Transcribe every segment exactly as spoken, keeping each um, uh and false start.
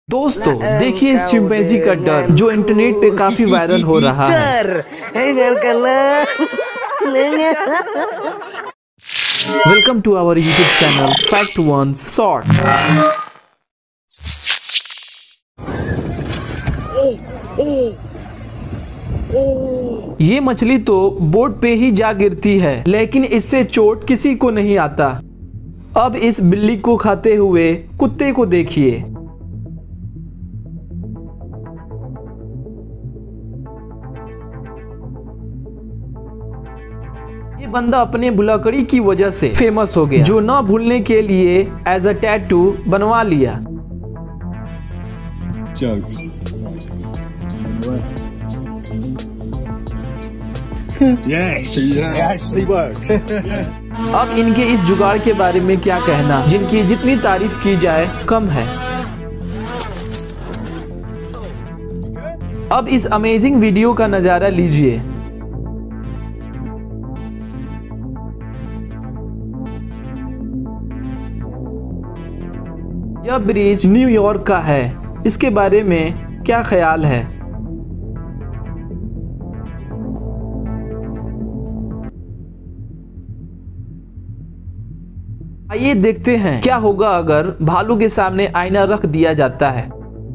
दोस्तों देखिए इस चिंपैंजी का डर जो इंटरनेट पे काफी वायरल हो रहा है। Welcome to our YouTube channel fact once short. ये मछली तो बोट पे ही जा गिरती है, लेकिन इससे चोट किसी को नहीं आता। अब इस बिल्ली को खाते हुए कुत्ते को देखिए। ये बंदा अपने बुलाकड़ी की वजह से फेमस हो गया, जो ना भूलने के लिए एज अ टैटू बनवा लिया। Jokes. Yes, it actually works. अब इनके इस जुगाड़ के बारे में क्या कहना, जिनकी जितनी तारीफ की जाए कम है। अब इस अमेजिंग वीडियो का नजारा लीजिए। यह ब्रिज न्यूयॉर्क का है, इसके बारे में क्या ख्याल है? आइए देखते हैं क्या होगा अगर भालू के सामने आईना रख दिया जाता है।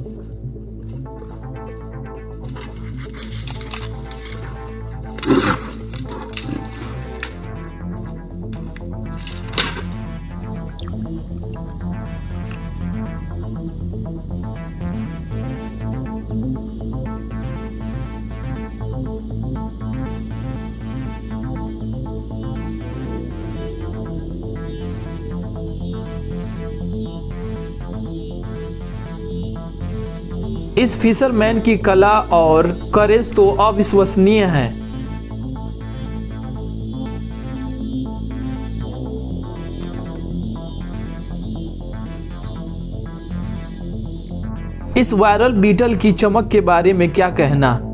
इस फिशरमैन की कला और करेज तो अविश्वसनीय है। इस वायरल बीटल की चमक के बारे में क्या कहना?